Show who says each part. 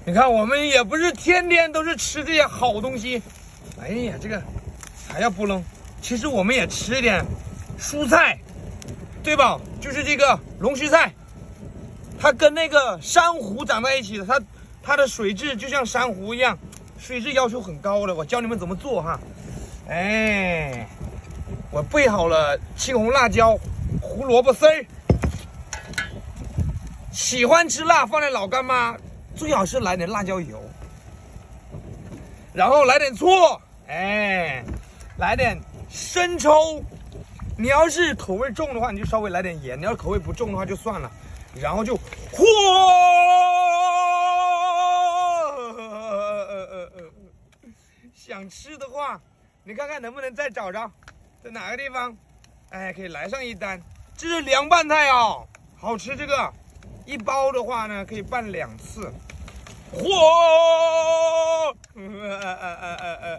Speaker 1: 你看，我们也不是天天都是吃这些好东西。哎呀，这个还要不扔。其实我们也吃一点蔬菜，对吧？就是这个龙须菜，它跟那个珊瑚长在一起的，它的水质就像珊瑚一样，水质要求很高的。我教你们怎么做哈。哎，我备好了青红辣椒、胡萝卜丝儿。喜欢吃辣，放点老干妈，最好是来点辣椒油，然后来点醋，哎，来点生抽。你要是口味重的话，你就稍微来点盐；你要是口味不重的话，就算了。然后就嚯，想吃的话，你看看能不能再找着，在哪个地方？哎，可以来上一单。这是凉拌菜啊，好吃这个。一包的话呢，可以拌2次。嚯！